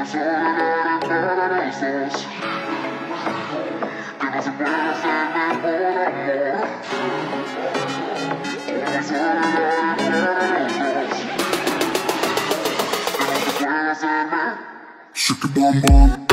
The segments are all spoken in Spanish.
Shake it, bum bum.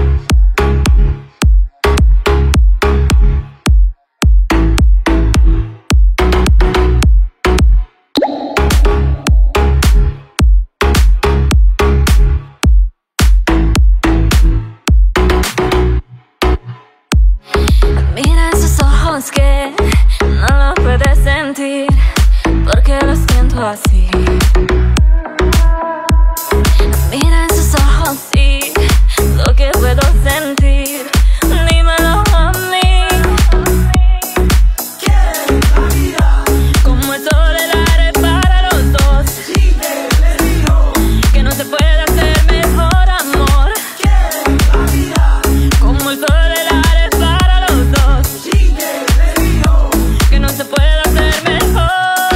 Mira esos ojos que no lo puedes sentir, porque lo siento así. Mira esos ojos, sí, lo que puedo sentir, dímelo a mí. Como el sol el aire para los dos, que no se puede hacer mejor amor. Como el sol el aire para los dos, que no se puede hacer mejor.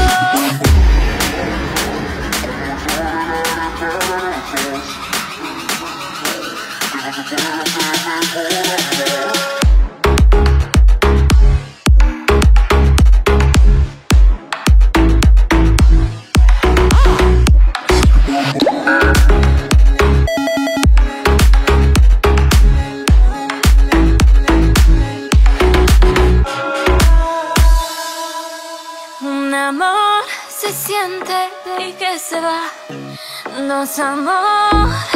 Un amor se siente y que se va, dos amores.